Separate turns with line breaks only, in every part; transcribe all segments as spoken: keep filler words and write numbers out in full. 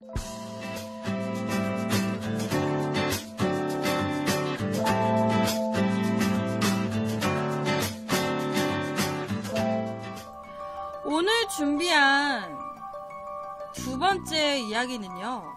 오늘 준비한 두 번째 이야기는요,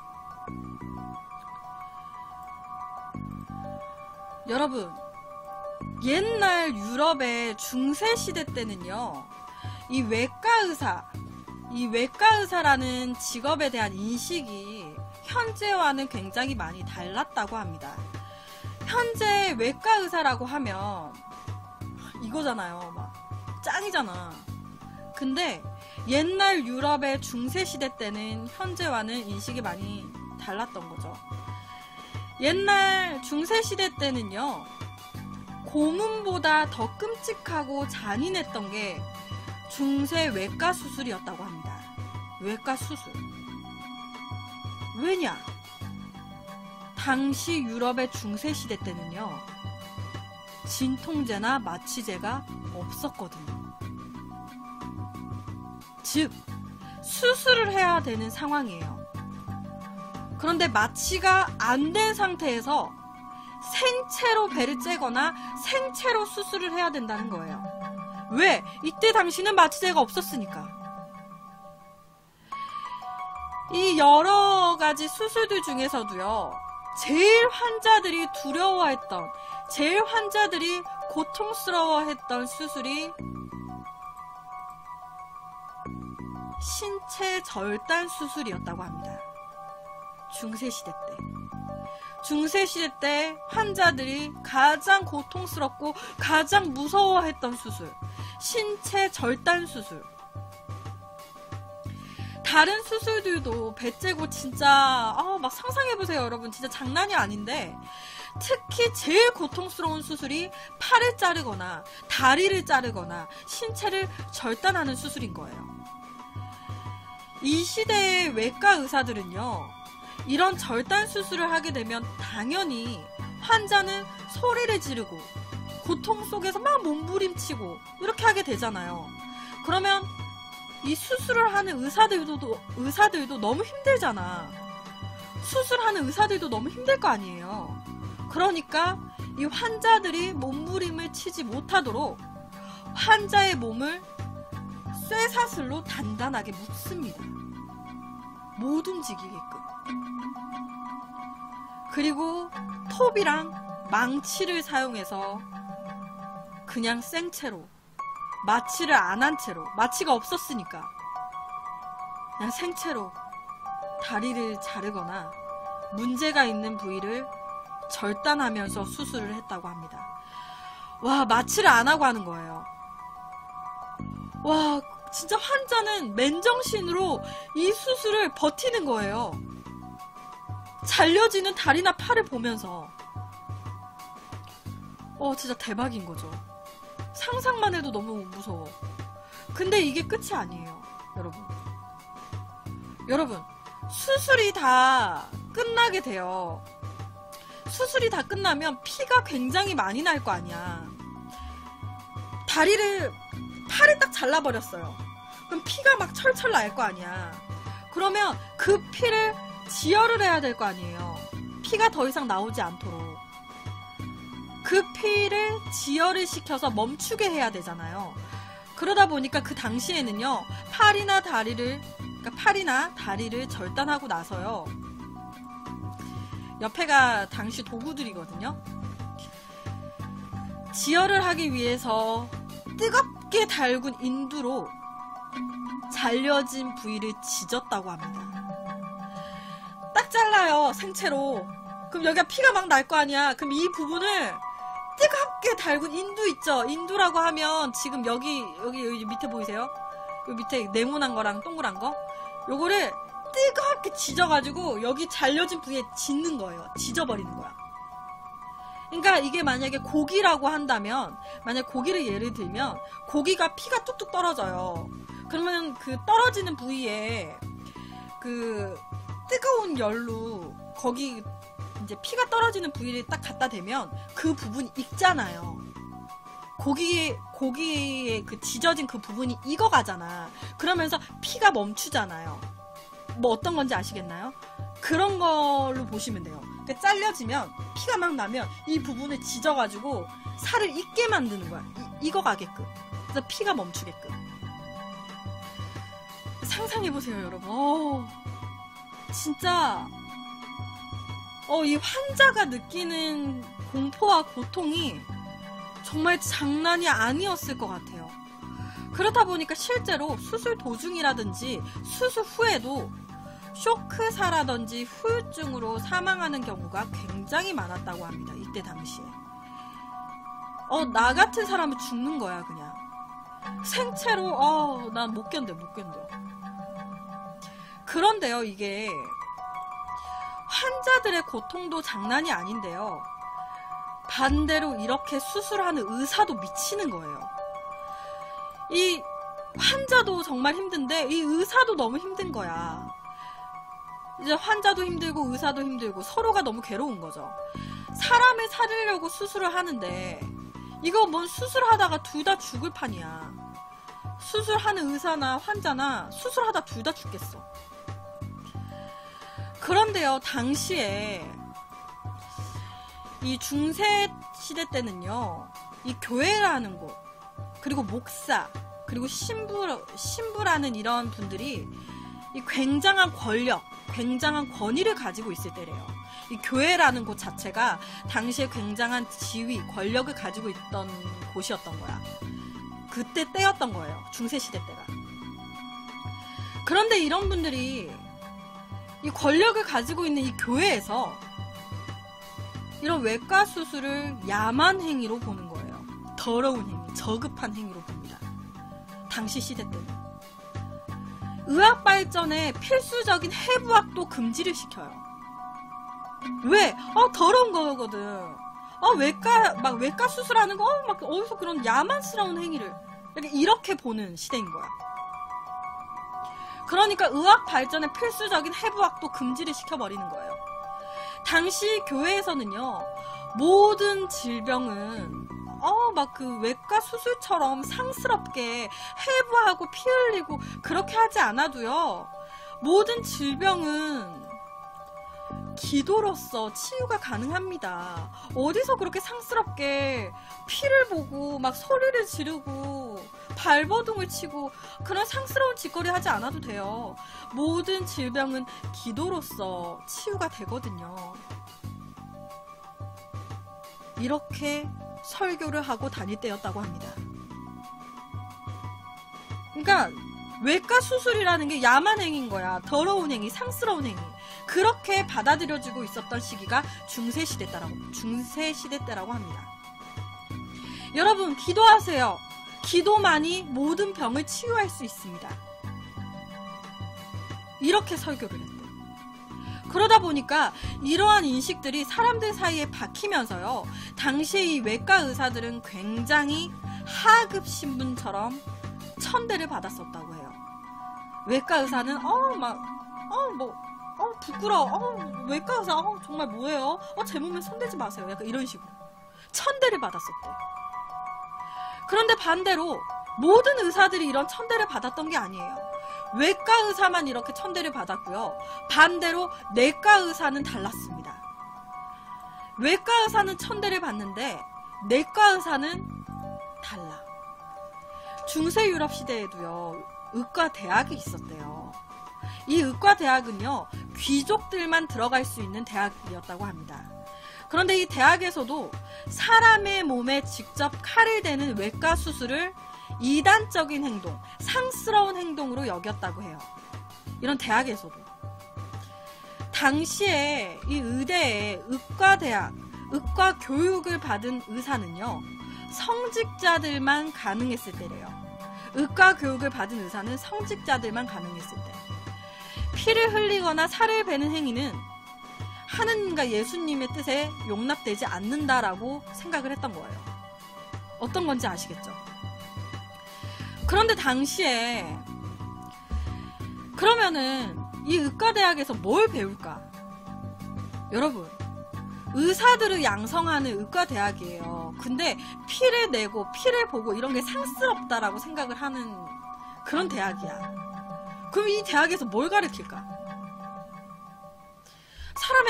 여러분, 옛날 유럽의 중세시대 때는요, 이 외과의사, 이 외과의사라는 직업에 대한 인식이 현재와는 굉장히 많이 달랐다고 합니다. 현재 외과의사라고 하면 이거잖아요. 막 짱이잖아. 근데 옛날 유럽의 중세시대 때는 현재와는 인식이 많이 달랐던 거죠. 옛날 중세시대 때는요, 고문보다 더 끔찍하고 잔인했던 게 중세 외과 수술이었다고 합니다. 외과 수술. 왜냐? 당시 유럽의 중세시대 때는요, 진통제나 마취제가 없었거든요. 즉, 수술을 해야 되는 상황이에요. 그런데 마취가 안 된 상태에서 생체로 배를 째거나 생체로 수술을 해야 된다는 거예요. 왜? 이때 당시는 마취제가 없었으니까. 이 여러 가지 수술들 중에서도요, 제일 환자들이 두려워했던, 제일 환자들이 고통스러워했던 수술이 신체 절단 수술이었다고 합니다. 중세시대 때. 중세시대 때 환자들이 가장 고통스럽고 가장 무서워했던 수술, 신체 절단 수술. 다른 수술들도 배 째고 진짜 아, 막 상상해보세요 여러분. 진짜 장난이 아닌데, 특히 제일 고통스러운 수술이 팔을 자르거나 다리를 자르거나 신체를 절단하는 수술인 거예요. 이 시대의 외과 의사들은요, 이런 절단 수술을 하게 되면 당연히 환자는 소리를 지르고 고통 속에서 막 몸부림치고 이렇게 하게 되잖아요. 그러면 이 수술을 하는 의사들도, 의사들도 너무 힘들잖아. 수술하는 의사들도 너무 힘들 거 아니에요. 그러니까 이 환자들이 몸부림을 치지 못하도록 환자의 몸을 쇠사슬로 단단하게 묶습니다. 못 움직이게끔. 그리고 톱이랑 망치를 사용해서 그냥 생채로, 마취를 안 한 채로, 마취가 없었으니까 그냥 생채로 다리를 자르거나 문제가 있는 부위를 절단하면서 수술을 했다고 합니다. 와, 마취를 안 하고 하는 거예요. 와, 진짜 환자는 맨정신으로 이 수술을 버티는 거예요. 잘려지는 다리나 팔을 보면서. 어, 진짜 대박인 거죠. 상상만 해도 너무 무서워. 근데 이게 끝이 아니에요, 여러분. 여러분, 수술이 다 끝나게 돼요. 수술이 다 끝나면 피가 굉장히 많이 날 거 아니야. 다리를, 팔을 딱 잘라버렸어요. 그럼 피가 막 철철 날 거 아니야. 그러면 그 피를 지혈을 해야 될 거 아니에요. 피가 더 이상 나오지 않도록. 그 피를 지혈을 시켜서 멈추게 해야 되잖아요. 그러다 보니까 그 당시에는요, 팔이나 다리를, 그러니까 팔이나 다리를 절단하고 나서요, 옆에가 당시 도구들이거든요. 지혈을 하기 위해서 뜨겁게 달군 인두로 잘려진 부위를 지졌다고 합니다. 딱 잘라요, 생채로. 그럼 여기가 피가 막 날 거 아니야. 그럼 이 부분을 뜨겁게 달군 인두 있죠? 인두라고 하면 지금 여기 여기, 여기 밑에 보이세요? 여기 밑에 네모난 거랑 동그란 거, 요거를 뜨겁게 지져가지고 여기 잘려진 부위에 짓는 거예요. 지져버리는 거야. 그러니까 이게 만약에 고기라고 한다면, 만약 고기를 예를 들면 고기가 피가 뚝뚝 떨어져요. 그러면 그 떨어지는 부위에 그 뜨거운 열로 거기 이제 피가 떨어지는 부위를 딱 갖다 대면 그 부분이 익잖아요. 고기, 고기에 그 지져진 그 부분이 익어가잖아. 그러면서 피가 멈추잖아요. 뭐 어떤 건지 아시겠나요? 그런 걸로 보시면 돼요. 그러니까 잘려지면 피가 막 나면 이 부분을 지져가지고 살을 잊게 만드는 거야. 이, 익어가게끔. 그래서 피가 멈추게끔. 상상해보세요, 여러분. 오, 진짜 어, 이 환자가 느끼는 공포와 고통이 정말 장난이 아니었을 것 같아요. 그렇다 보니까 실제로 수술 도중이라든지 수술 후에도 쇼크사라든지 후유증으로 사망하는 경우가 굉장히 많았다고 합니다. 이때 당시에. 어, 나 같은 사람은 죽는 거야, 그냥. 생체로, 어, 난 못 견뎌, 못 견뎌. 그런데요, 이게 환자들의 고통도 장난이 아닌데요. 반대로 이렇게 수술하는 의사도 미치는 거예요. 이 환자도 정말 힘든데 이 의사도 너무 힘든 거야. 이제 환자도 힘들고 의사도 힘들고 서로가 너무 괴로운 거죠. 사람을 살리려고 수술을 하는데 이거 뭔 수술하다가 둘 다 죽을 판이야. 수술하는 의사나 환자나 수술하다 둘 다 죽겠어. 그런데요, 당시에 이 중세 시대 때는요, 이 교회라는 곳, 그리고 목사, 그리고 신부, 신부라는 이런 분들이 이 굉장한 권력, 굉장한 권위를 가지고 있을 때래요. 이 교회라는 곳 자체가 당시에 굉장한 지위, 권력을 가지고 있던 곳이었던 거야. 그때 때였던 거예요. 중세시대 때가. 그런데 이런 분들이 이 권력을 가지고 있는 이 교회에서 이런 외과 수술을 야만 행위로 보는 거예요. 더러운 행위, 저급한 행위로 봅니다. 당시 시대 때는. 의학 발전에 필수적인 해부학도 금지를 시켜요. 왜? 어, 더러운 거거든. 어, 외과, 막 외과 수술하는 거, 어, 막 어디서 그런 야만스러운 행위를 이렇게, 이렇게 보는 시대인 거야. 그러니까 의학 발전에 필수적인 해부학도 금지를 시켜버리는 거예요. 당시 교회에서는요, 모든 질병은 어, 막 그 외과 수술처럼 상스럽게 해부하고 피 흘리고 그렇게 하지 않아도요, 모든 질병은 기도로서 치유가 가능합니다. 어디서 그렇게 상스럽게 피를 보고 막 소리를 지르고 발버둥을 치고 그런 상스러운 짓거리 하지 않아도 돼요. 모든 질병은 기도로서 치유가 되거든요. 이렇게 설교를 하고 다닐 때였다고 합니다. 그러니까 외과 수술이라는 게 야만 행위인 거야. 더러운 행위, 상스러운 행위. 그렇게 받아들여지고 있었던 시기가 중세시대 때라고, 중세시대 때라고 합니다. 여러분, 기도하세요. 기도만이 모든 병을 치유할 수 있습니다. 이렇게 설교를 했대요. 그러다 보니까 이러한 인식들이 사람들 사이에 박히면서요, 당시에 이 외과 의사들은 굉장히 하급 신분처럼 천대를 받았었다고 해요. 외과 의사는 어 막 어 뭐 어 부끄러워, 어 외과 의사 어 정말 뭐예요, 어 제 몸에 손대지 마세요, 약간 이런 식으로 천대를 받았었대. 그런데 반대로 모든 의사들이 이런 천대를 받았던 게 아니에요. 외과 의사만 이렇게 천대를 받았고요, 반대로 내과 의사는 달랐습니다. 외과 의사는 천대를 받는데 내과 의사는 달라. 중세 유럽 시대에도요, 의과 대학이 있었대요. 이 의과 대학은요, 귀족들만 들어갈 수 있는 대학이었다고 합니다. 그런데 이 대학에서도 사람의 몸에 직접 칼을 대는 외과 수술을 이단적인 행동, 상스러운 행동으로 여겼다고 해요. 이런 대학에서도. 당시에 이 의대에 의과대학, 의과 교육을 받은 의사는요, 성직자들만 가능했을 때래요. 의과 교육을 받은 의사는 성직자들만 가능했을 때. 피를 흘리거나 살을 베는 행위는 하느님과 예수님의 뜻에 용납되지 않는다라고 생각을 했던 거예요. 어떤 건지 아시겠죠? 그런데 당시에 그러면은 이 의과대학에서 뭘 배울까? 여러분, 의사들을 양성하는 의과대학이에요. 근데 피를 내고 피를 보고 이런 게 상스럽다라고 생각을 하는 그런 대학이야. 그럼 이 대학에서 뭘 가르칠까?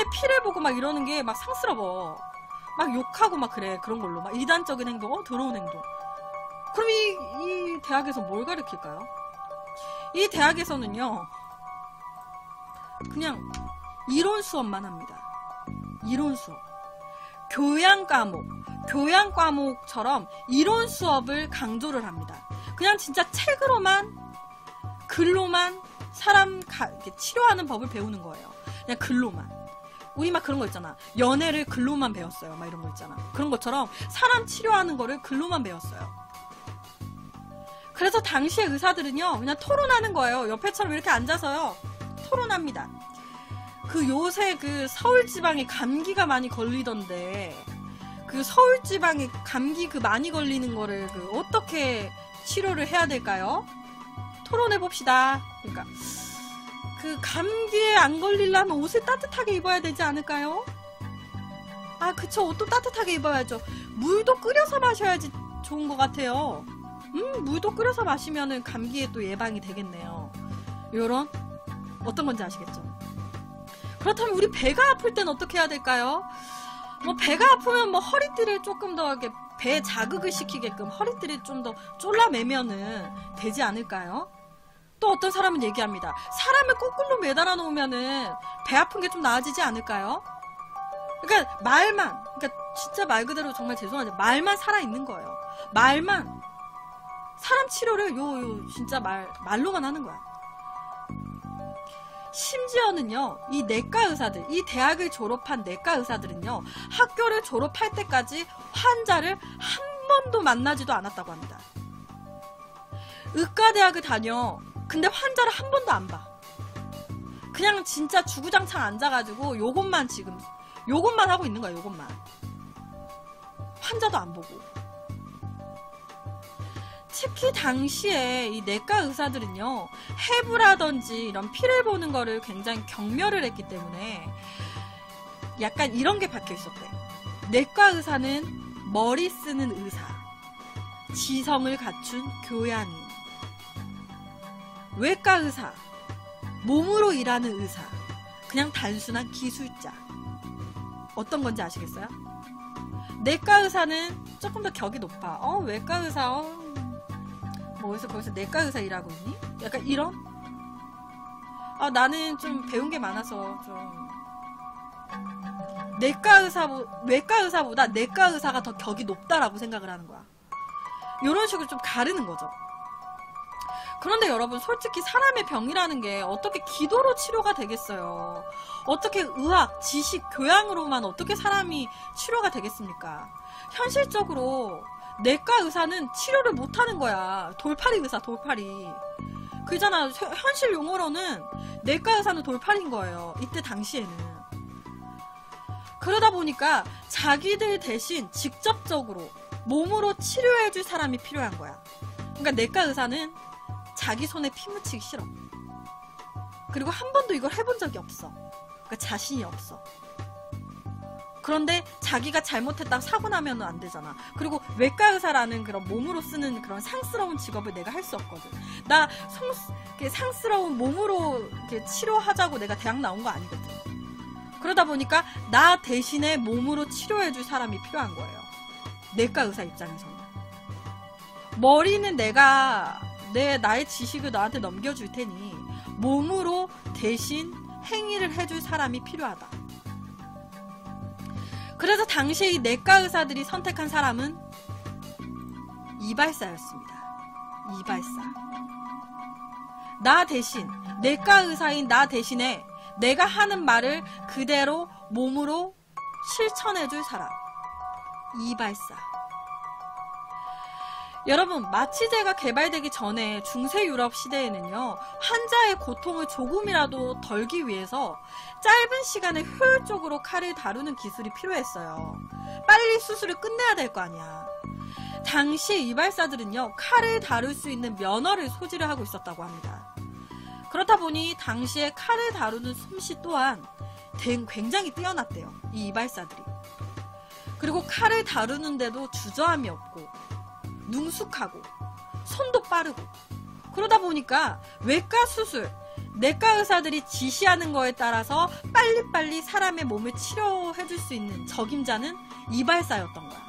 피를 보고 막 이러는 게 막 상스러워. 막 욕하고 막 그래. 그런 걸로. 막 이단적인 행동, 어, 더러운 행동. 그럼 이, 이 대학에서 뭘 가르칠까요? 이 대학에서는요, 그냥 이론 수업만 합니다. 이론 수업. 교양 과목, 교양 과목처럼 이론 수업을 강조를 합니다. 그냥 진짜 책으로만, 글로만 사람 가, 이렇게 치료하는 법을 배우는 거예요. 그냥 글로만. 우리 막 그런 거 있잖아. 연애를 글로만 배웠어요. 막 이런 거 있잖아. 그런 것처럼 사람 치료하는 거를 글로만 배웠어요. 그래서 당시의 의사들은요, 그냥 토론하는 거예요. 옆에처럼 이렇게 앉아서요, 토론합니다. 그 요새 그 서울 지방에 감기가 많이 걸리던데, 그 서울 지방에 감기 그 많이 걸리는 거를 그 어떻게 치료를 해야 될까요? 토론해 봅시다. 그러니까 그 감기에 안 걸리려면 옷을 따뜻하게 입어야 되지 않을까요? 아, 그쵸. 옷도 따뜻하게 입어야죠. 물도 끓여서 마셔야지 좋은 것 같아요. 음, 물도 끓여서 마시면은 감기에 또 예방이 되겠네요. 요런, 어떤 건지 아시겠죠? 그렇다면 우리 배가 아플 땐 어떻게 해야 될까요? 뭐 배가 아프면 뭐 허리띠를 조금 더 이렇게 배 자극을 시키게끔 허리띠를 좀 더 졸라매면은 되지 않을까요? 또 어떤 사람은 얘기합니다. 사람을 거꾸로 매달아 놓으면은 배 아픈 게 좀 나아지지 않을까요? 그러니까 말만, 그러니까 진짜 말 그대로 정말 죄송하지만 말만 살아있는 거예요. 말만. 사람 치료를 요, 요, 진짜 말, 말로만 하는 거야. 심지어는요, 이 내과 의사들, 이 대학을 졸업한 내과 의사들은요, 학교를 졸업할 때까지 환자를 한 번도 만나지도 않았다고 합니다. 의과대학을 다녀. 근데 환자를 한 번도 안 봐. 그냥 진짜 주구장창 앉아가지고 요것만 지금, 요것만 하고 있는 거야, 요것만. 환자도 안 보고. 특히 당시에 이 내과 의사들은요, 해부라든지 이런 피를 보는 거를 굉장히 경멸을 했기 때문에 약간 이런 게 박혀 있었대. 내과 의사는 머리 쓰는 의사, 지성을 갖춘 교양인. 외과 의사, 몸으로 일하는 의사, 그냥 단순한 기술자. 어떤 건지 아시겠어요? 내과 의사는 조금 더 격이 높아. 어, 외과 의사, 어, 뭐해서 거기서 내과 의사 일하고 있니? 약간 이런? 아, 나는 좀 배운 게 많아서 좀 내과 의사, 외과 의사보다 내과 의사가 더 격이 높다라고 생각을 하는 거야. 이런 식으로 좀 가르는 거죠. 그런데 여러분, 솔직히 사람의 병이라는 게 어떻게 기도로 치료가 되겠어요? 어떻게 의학, 지식, 교양으로만 어떻게 사람이 치료가 되겠습니까? 현실적으로 내과 의사는 치료를 못하는 거야. 돌팔이 의사, 돌팔이. 그잖아. 현실 용어로는 내과 의사는 돌팔이인 거예요. 이때 당시에는. 그러다 보니까 자기들 대신 직접적으로 몸으로 치료해줄 사람이 필요한 거야. 그러니까 내과 의사는 자기 손에 피 묻히기 싫어. 그리고 한 번도 이걸 해본 적이 없어. 그러니까 자신이 없어. 그런데 자기가 잘못했다고 사고 나면 안 되잖아. 그리고 외과 의사라는 그런 몸으로 쓰는 그런 상스러운 직업을 내가 할 수 없거든. 나 성, 상스러운 몸으로 이렇게 치료하자고 내가 대학 나온 거 아니거든. 그러다 보니까 나 대신에 몸으로 치료해줄 사람이 필요한 거예요. 내과 의사 입장에서는. 머리는 내가 내 나의 지식을 너한테 넘겨줄 테니 몸으로 대신 행위를 해줄 사람이 필요하다. 그래서 당시에 이 내과 의사들이 선택한 사람은 이발사였습니다. 이발사. 나 대신, 내과 의사인 나 대신에 내가 하는 말을 그대로 몸으로 실천해줄 사람. 이발사. 여러분, 마취제가 개발되기 전에 중세 유럽 시대에는요, 환자의 고통을 조금이라도 덜기 위해서 짧은 시간에 효율적으로 칼을 다루는 기술이 필요했어요. 빨리 수술을 끝내야 될 거 아니야. 당시 이발사들은요, 칼을 다룰 수 있는 면허를 소지를 하고 있었다고 합니다. 그렇다 보니 당시에 칼을 다루는 솜씨 또한 굉장히 뛰어났대요. 이 이발사들이. 그리고 칼을 다루는데도 주저함이 없고 능숙하고 손도 빠르고. 그러다 보니까 외과 수술, 내과 의사들이 지시하는 거에 따라서 빨리빨리 사람의 몸을 치료해줄 수 있는 적임자는 이발사였던 거야.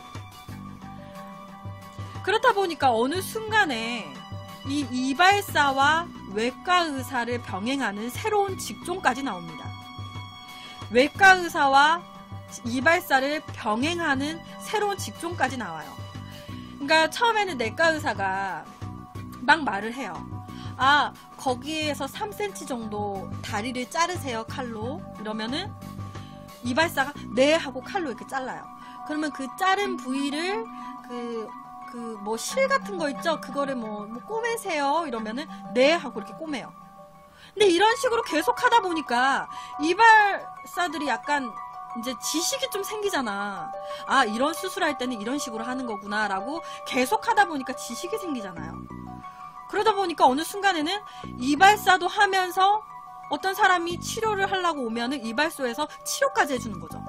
그렇다 보니까 어느 순간에 이 이발사와 외과 의사를 병행하는 새로운 직종까지 나옵니다. 외과 의사와 이발사를 병행하는 새로운 직종까지 나와요. 그러니까 처음에는 내과 의사가 막 말을 해요. 아, 거기에서 삼 센티미터 정도 다리를 자르세요, 칼로. 이러면은 이발사가 네 하고 칼로 이렇게 잘라요. 그러면 그 자른 부위를 그 그 뭐 실 같은 거 있죠? 그거를 뭐, 뭐 꼬매세요. 이러면은 네 하고 이렇게 꼬매요. 근데 이런 식으로 계속 하다 보니까 이발사들이 약간 이제 지식이 좀 생기잖아. 아, 이런 수술할 때는 이런 식으로 하는 거구나 라고 계속 하다 보니까 지식이 생기잖아요. 그러다 보니까 어느 순간에는 이발사도 하면서 어떤 사람이 치료를 하려고 오면은 이발소에서 치료까지 해주는 거죠.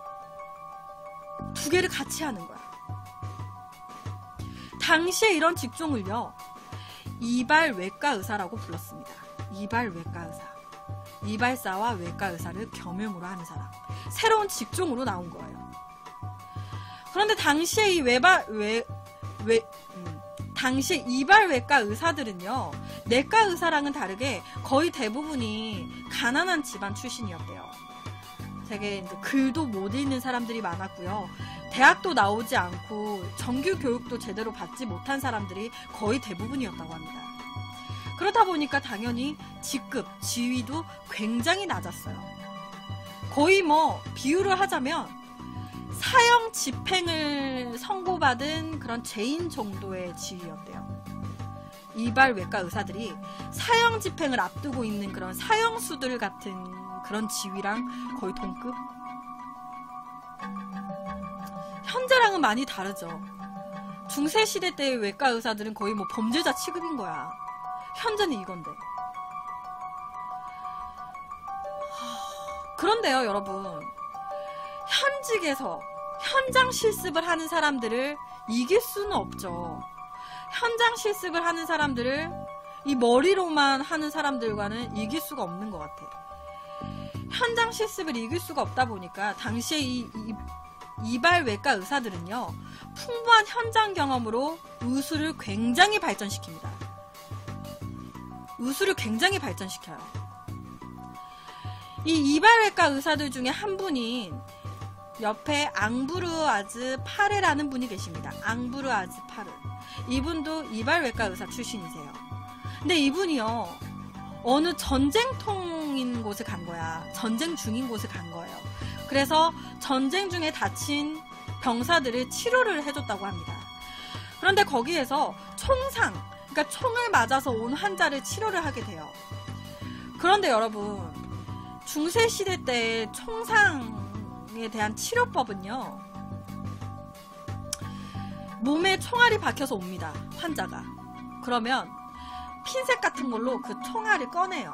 두 개를 같이 하는 거야. 당시에 이런 직종을요, 이발외과 의사라고 불렀습니다. 이발외과 의사. 이발사와 외과 의사를 겸용으로 하는 사람. 새로운 직종으로 나온 거예요. 그런데 당시에 이 외발, 외, 외, 음, 당시 이발외과 의사들은요, 내과 의사랑은 다르게 거의 대부분이 가난한 집안 출신이었대요. 되게 이제 글도 못 읽는 사람들이 많았고요. 대학도 나오지 않고 정규 교육도 제대로 받지 못한 사람들이 거의 대부분이었다고 합니다. 그렇다 보니까 당연히 직급, 지위도 굉장히 낮았어요. 거의 뭐 비유를 하자면 사형 집행을 선고받은 그런 죄인 정도의 지위였대요. 이발외과 의사들이 사형 집행을 앞두고 있는 그런 사형수들 같은 그런 지위랑 거의 동급? 현재랑은 많이 다르죠. 중세시대 때의 외과 의사들은 거의 뭐 범죄자 취급인 거야. 현재는 이건데. 그런데요, 여러분. 현직에서 현장 실습을 하는 사람들을 이길 수는 없죠. 현장 실습을 하는 사람들을 이 머리로만 하는 사람들과는 이길 수가 없는 것 같아. 현장 실습을 이길 수가 없다 보니까 당시에 이, 이 이발외과 의사들은요, 풍부한 현장 경험으로 의술을 굉장히 발전시킵니다. 의술을 굉장히 발전시켜요. 이 이발외과 의사들 중에 한 분인 옆에 앙브루아즈 파레라는 분이 계십니다. 앙브루아즈 파레. 이분도 이발외과 의사 출신이세요. 근데 이분이요, 어느 전쟁통인 곳에 간 거야. 전쟁 중인 곳에 간 거예요. 그래서 전쟁 중에 다친 병사들을 치료를 해줬다고 합니다. 그런데 거기에서 총상, 그러니까 총을 맞아서 온 환자를 치료를 하게 돼요. 그런데 여러분, 중세시대 때 총상에 대한 치료법은요, 몸에 총알이 박혀서 옵니다, 환자가. 그러면 핀셋 같은 걸로 그 총알을 꺼내요.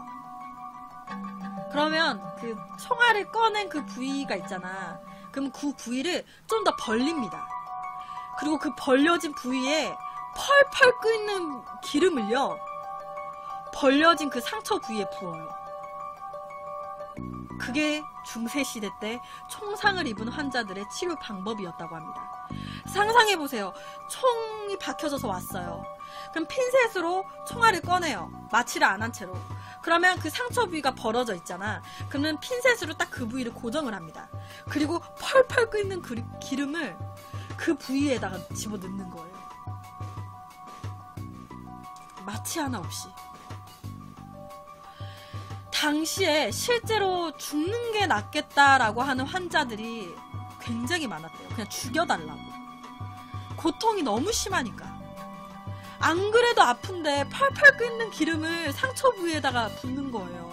그러면 그 총알을 꺼낸 그 부위가 있잖아. 그럼 그 부위를 좀 더 벌립니다. 그리고 그 벌려진 부위에 펄펄 끓는 기름을요, 벌려진 그 상처 부위에 부어요. 그게 중세시대 때 총상을 입은 환자들의 치료 방법이었다고 합니다. 상상해보세요. 총이 박혀져서 왔어요. 그럼 핀셋으로 총알을 꺼내요. 마취를 안 한 채로. 그러면 그 상처 부위가 벌어져 있잖아. 그러면 핀셋으로 딱 그 부위를 고정을 합니다. 그리고 펄펄 끓는 그 기름을 그 부위에다가 집어넣는 거예요. 마취 하나 없이. 당시에 실제로 죽는 게 낫겠다라고 하는 환자들이 굉장히 많았대요. 그냥 죽여달라고. 고통이 너무 심하니까. 안 그래도 아픈데 펄펄 끓는 기름을 상처 부위에다가 붓는 거예요.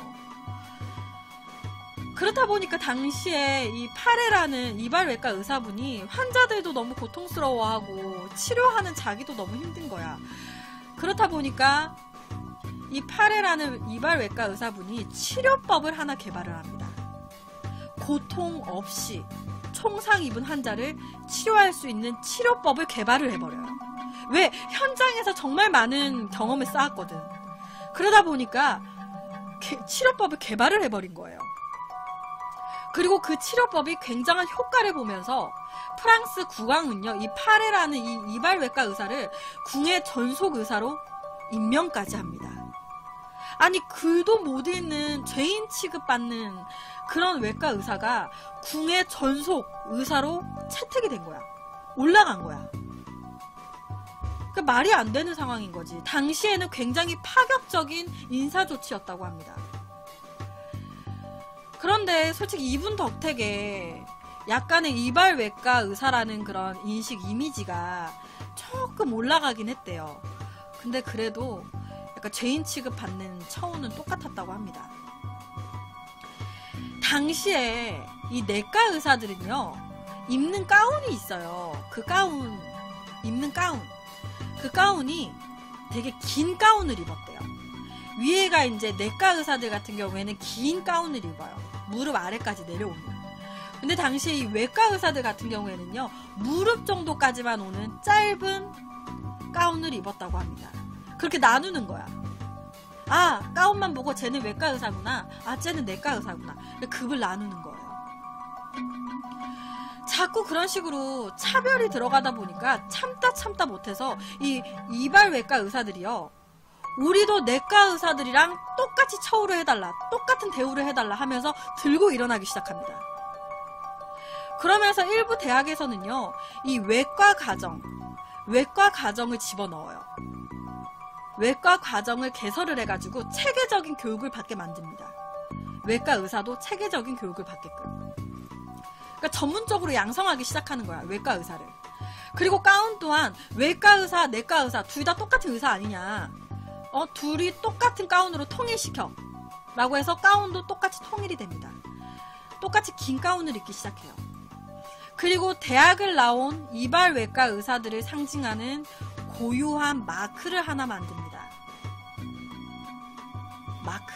그렇다 보니까 당시에 이 파레라는 이발외과 의사분이 환자들도 너무 고통스러워하고 치료하는 자기도 너무 힘든 거야. 그렇다 보니까 이 파레라는 이발외과 의사분이 치료법을 하나 개발을 합니다. 고통 없이 총상 입은 환자를 치료할 수 있는 치료법을 개발을 해버려요. 왜? 현장에서 정말 많은 경험을 쌓았거든. 그러다 보니까 개, 치료법을 개발을 해버린 거예요. 그리고 그 치료법이 굉장한 효과를 보면서 프랑스 국왕은요, 이 파레라는 이 이발외과 의사를 궁의 전속 의사로 임명까지 합니다. 아니, 글도 못 읽는 죄인 취급받는 그런 외과 의사가 궁의 전속 의사로 채택이 된 거야. 올라간 거야. 그 말이 안 되는 상황인 거지. 당시에는 굉장히 파격적인 인사조치였다고 합니다. 그런데 솔직히 이분 덕택에 약간의 이발외과 의사라는 그런 인식 이미지가 조금 올라가긴 했대요. 근데 그래도 약간 죄인 취급받는 처우는 똑같았다고 합니다. 당시에 이 내과 의사들은요, 입는 가운이 있어요. 그 가운, 입는 가운. 그 가운이 되게 긴 가운을 입었대요. 위에가 이제 내과 의사들 같은 경우에는 긴 가운을 입어요. 무릎 아래까지 내려오는. 근데 당시에 이 외과 의사들 같은 경우에는요, 무릎 정도까지만 오는 짧은 가운을 입었다고 합니다. 그렇게 나누는 거야. 아, 가운만 보고 쟤는 외과 의사구나. 아, 쟤는 내과 의사구나. 급을 나누는 거예요. 자꾸 그런 식으로 차별이 들어가다 보니까 참다 참다 못해서 이 이발외과 의사들이요, 우리도 내과 의사들이랑 똑같이 처우를 해달라, 똑같은 대우를 해달라 하면서 들고 일어나기 시작합니다. 그러면서 일부 대학에서는요, 이 외과 과정, 외과 과정을 집어넣어요. 외과 과정을 개설을 해가지고 체계적인 교육을 받게 만듭니다. 외과 의사도 체계적인 교육을 받게끔. 그러니까 전문적으로 양성하기 시작하는 거야, 외과 의사를. 그리고 가운 또한 외과 의사, 내과 의사 둘 다 똑같은 의사 아니냐, 어, 둘이 똑같은 가운으로 통일시켜 라고 해서 가운도 똑같이 통일이 됩니다. 똑같이 긴 가운을 입기 시작해요. 그리고 대학을 나온 이발외과 의사들을 상징하는 고유한 마크를 하나 만듭니다. 마크.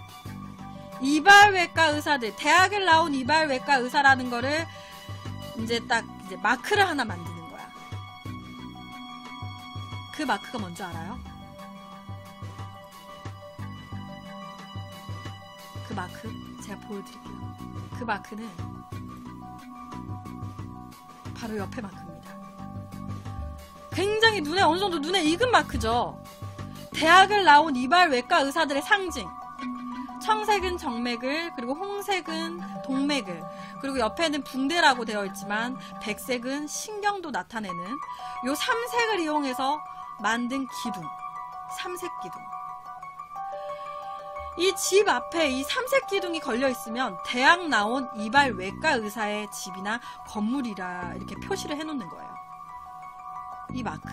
이발외과 의사들, 대학을 나온 이발외과 의사라는 거를 이제 딱 이제 마크를 하나 만드는 거야. 그 마크가 뭔지 알아요? 그 마크 제가 보여드릴게요. 그 마크는 바로 옆에 마크입니다. 굉장히 눈에 어느 정도 눈에 익은 마크죠. 대학을 나온 이발외과 의사들의 상징. 청색은 정맥을, 그리고 홍색은 동맥을, 그리고 옆에는 붕대라고 되어 있지만 백색은 신경도 나타내는 요 삼색을 이용해서 만든 기둥, 삼색 기둥. 이 집 앞에 이 삼색 기둥이 걸려 있으면 대학 나온 이발외과 의사의 집이나 건물이라 이렇게 표시를 해놓는 거예요. 이 마크.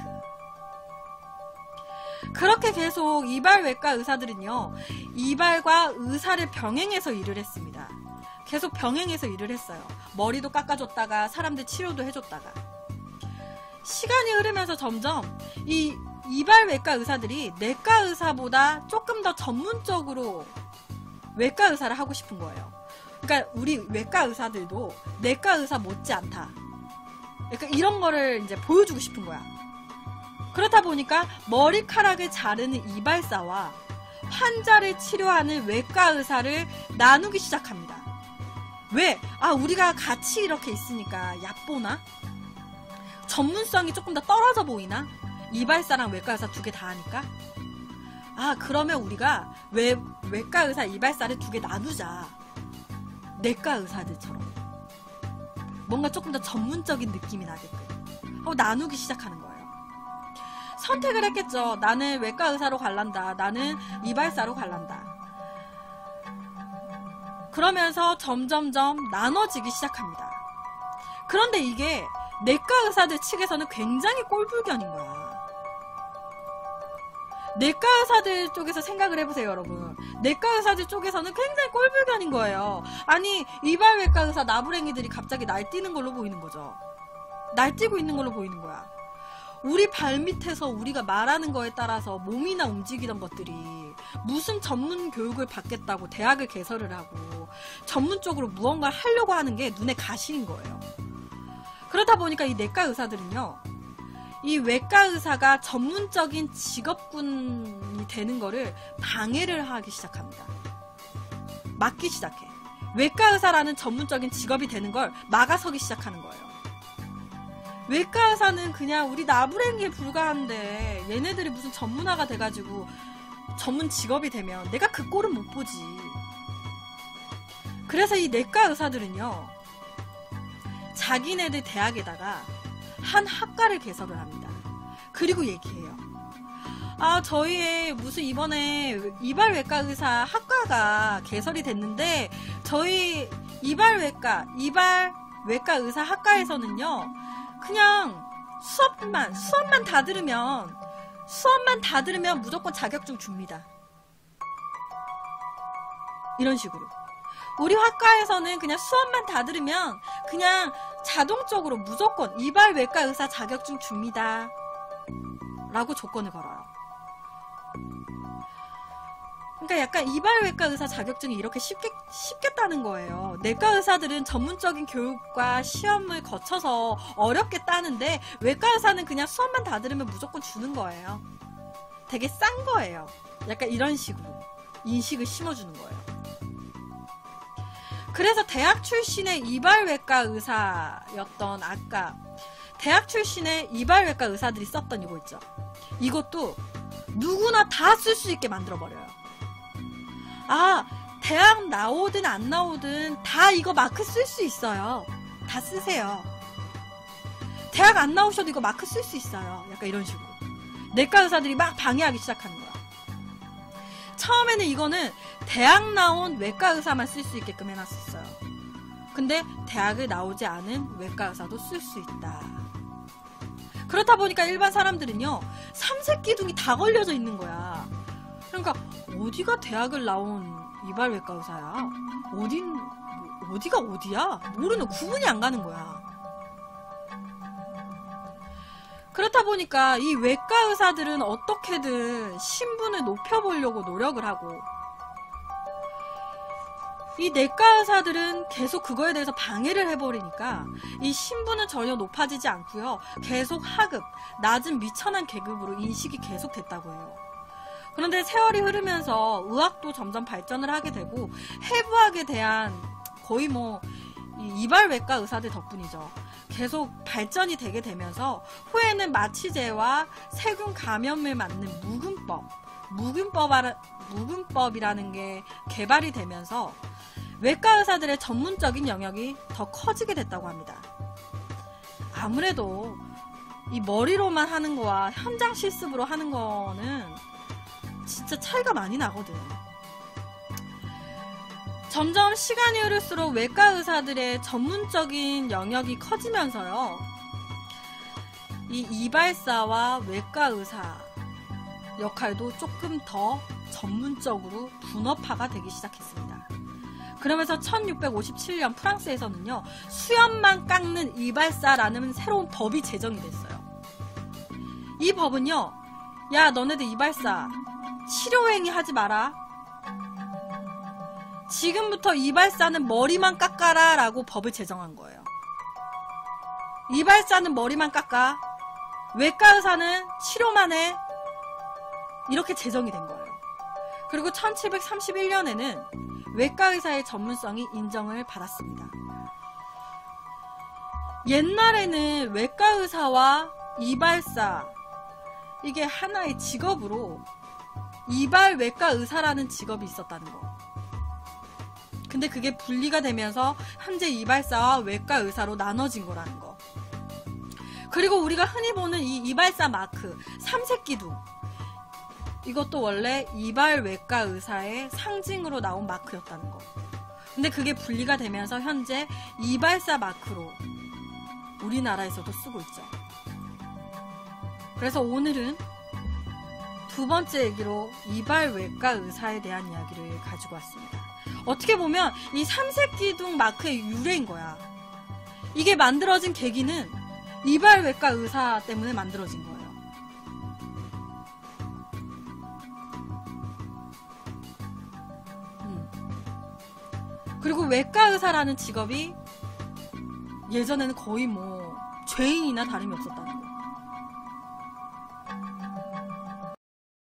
그렇게 계속 이발외과 의사들은요, 이발과 의사를 병행해서 일을 했습니다. 계속 병행해서 일을 했어요. 머리도 깎아줬다가 사람들 치료도 해줬다가. 시간이 흐르면서 점점 이 이발외과 의사들이 내과 의사보다 조금 더 전문적으로 외과 의사를 하고 싶은 거예요. 그러니까 우리 외과 의사들도 내과 의사 못지않다. 그러니까 이런 거를 이제 보여주고 싶은 거야. 그렇다 보니까 머리카락을 자르는 이발사와 환자를 치료하는 외과 의사를 나누기 시작합니다. 왜? 아, 우리가 같이 이렇게 있으니까 얕보나? 전문성이 조금 더 떨어져 보이나? 이발사랑 외과 의사 두 개 다 하니까? 아, 그러면 우리가 외, 외과 의사, 이발사를 두 개 나누자. 내과 의사들처럼. 뭔가 조금 더 전문적인 느낌이 나게끔. 하고 나누기 시작하는 거예요. 선택을 했겠죠. 나는 외과 의사로 갈란다. 나는 이발사로 갈란다. 그러면서 점점점 나눠지기 시작합니다. 그런데 이게 내과 의사들 측에서는 굉장히 꼴불견인 거야. 내과 의사들 쪽에서 생각을 해보세요, 여러분. 내과 의사들 쪽에서는 굉장히 꼴불견인 거예요. 아니, 이발외과 의사 나부랭이들이 갑자기 날뛰는 걸로 보이는 거죠. 날뛰고 있는 걸로 보이는 거야. 우리 발밑에서 우리가 말하는 거에 따라서 몸이나 움직이던 것들이 무슨 전문 교육을 받겠다고 대학을 개설을 하고 전문적으로 무언가를 하려고 하는 게 눈에 가시인 거예요. 그러다 보니까 이 내과 의사들은요, 이 외과 의사가 전문적인 직업군이 되는 거를 방해를 하기 시작합니다. 막기 시작해. 외과 의사라는 전문적인 직업이 되는 걸 막아서기 시작하는 거예요. 외과 의사는 그냥 우리 나부랭이에 불과한데 얘네들이 무슨 전문화가 돼가지고 전문 직업이 되면 내가 그 꼴은 못 보지. 그래서 이 내과 의사들은요, 자기네들 대학에다가 한 학과를 개설을 합니다. 그리고 얘기해요. 아, 저희의 무슨 이번에 이발외과 의사 학과가 개설이 됐는데 저희 이발외과, 이발외과 의사 학과에서는요, 그냥 수업만, 수업만 다 들으면, 수업만 다 들으면 무조건 자격증 줍니다. 이런 식으로. 우리 학과에서는 그냥 수업만 다 들으면 그냥 자동적으로 무조건 이발외과 의사 자격증 줍니다. 라고 조건을 걸어요. 그러니까 약간 이발외과 의사 자격증이 이렇게 쉽게, 쉽겠다는 거예요. 내과 의사들은 전문적인 교육과 시험을 거쳐서 어렵게 따는데 외과 의사는 그냥 수업만 다 들으면 무조건 주는 거예요. 되게 싼 거예요. 약간 이런 식으로 인식을 심어주는 거예요. 그래서 대학 출신의 이발외과 의사였던 아까 대학 출신의 이발외과 의사들이 썼던 이거 있죠. 이것도 누구나 다 쓸 수 있게 만들어버려요. 아, 대학 나오든 안 나오든 다 이거 마크 쓸 수 있어요. 다 쓰세요. 대학 안 나오셔도 이거 마크 쓸 수 있어요. 약간 이런 식으로. 내과 의사들이 막 방해하기 시작하는 거야. 처음에는 이거는 대학 나온 외과 의사만 쓸 수 있게끔 해놨었어요. 근데 대학을 나오지 않은 외과 의사도 쓸 수 있다. 그렇다 보니까 일반 사람들은요, 삼색기둥이 다 걸려져 있는 거야. 그러니까 어디가 대학을 나온 이발외과 의사야? 어딘, 어디가 어디야? 모르는, 구분이 안 가는 거야. 그렇다 보니까 이 외과 의사들은 어떻게든 신분을 높여보려고 노력을 하고, 이 내과 의사들은 계속 그거에 대해서 방해를 해버리니까 이 신분은 전혀 높아지지 않고요. 계속 하급, 낮은 미천한 계급으로 인식이 계속 됐다고 해요. 그런데 세월이 흐르면서 의학도 점점 발전을 하게 되고 해부학에 대한 거의 뭐 이발외과 의사들 덕분이죠. 계속 발전이 되게 되면서 후에는 마취제와 세균 감염을 막는 묵은법, 묵은법이라, 묵은법이라는 게 개발이 되면서 외과 의사들의 전문적인 영역이 더 커지게 됐다고 합니다. 아무래도 이 머리로만 하는 거와 현장 실습으로 하는 거는 진짜 차이가 많이 나거든. 점점 시간이 흐를수록 외과 의사들의 전문적인 영역이 커지면서요, 이 이발사와 외과 의사 역할도 조금 더 전문적으로 분업화가 되기 시작했습니다. 그러면서 천육백오십칠 년 프랑스에서는요, 수염만 깎는 이발사라는 새로운 법이 제정이 됐어요. 이 법은요, 야, 너네들 이발사 치료행위 하지 마라. 지금부터 이발사는 머리만 깎아라 라고 법을 제정한 거예요. 이발사는 머리만 깎아, 외과 의사는 치료만 해. 이렇게 제정이 된 거예요. 그리고 천칠백삼십일 년에는 외과 의사의 전문성이 인정을 받았습니다. 옛날에는 외과 의사와 이발사, 이게 하나의 직업으로 이발외과 의사라는 직업이 있었다는 거. 근데 그게 분리가 되면서 현재 이발사와 외과 의사로 나눠진 거라는 거. 그리고 우리가 흔히 보는 이 이발사 마크, 삼색기둥, 이것도 원래 이발외과 의사의 상징으로 나온 마크였다는 거. 근데 그게 분리가 되면서 현재 이발사 마크로 우리나라에서도 쓰고 있죠. 그래서 오늘은 두 번째 얘기로 이발외과 의사에 대한 이야기를 가지고 왔습니다. 어떻게 보면 이 삼색기둥 마크의 유래인 거야. 이게 만들어진 계기는 이발외과 의사 때문에 만들어진 거예요. 음. 그리고 외과 의사라는 직업이 예전에는 거의 뭐 죄인이나 다름이 없었다는